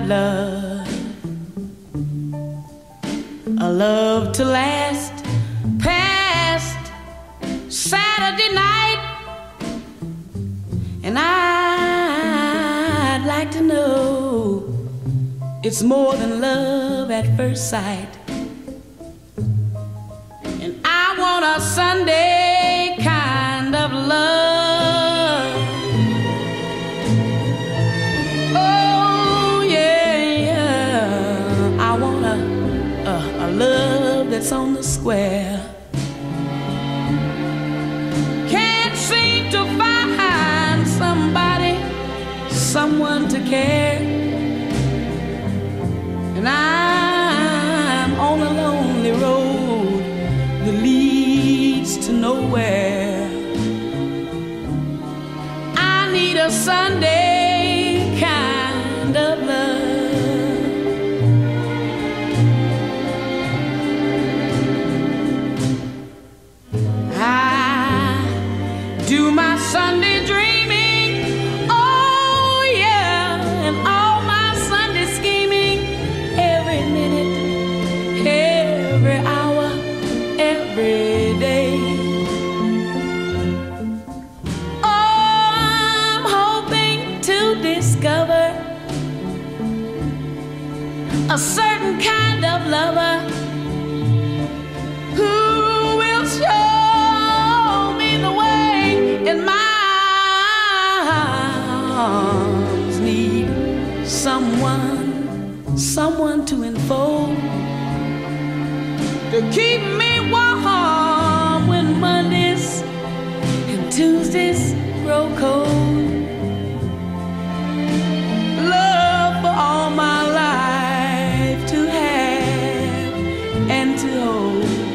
love, a love to last past Saturday night. And I'd like to know it's more than love at first sight. And I want a Sunday kind of love. Oh yeah, yeah. I want a love that's on the square. Can't seem to find somebody, someone to care. And I'm on a lonely road that leads to nowhere. I need a Sunday kind of love. I do my Sunday dreaming, oh yeah, and all my Sunday scheming, every minute, every hour, every day. Oh, I'm hoping to discover a certain kind of lover who will show me the way, and my arms need someone to enfold, to keep me warm when Mondays and Tuesdays grow cold. Love for all my life to have and to hold.